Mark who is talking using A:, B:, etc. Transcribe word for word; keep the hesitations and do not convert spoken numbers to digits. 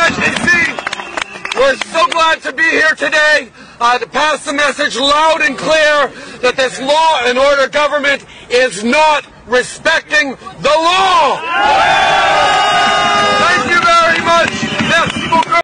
A: Excellency, we're so glad to be here today uh, to pass the message loud and clear that this law and order government is not respecting the law.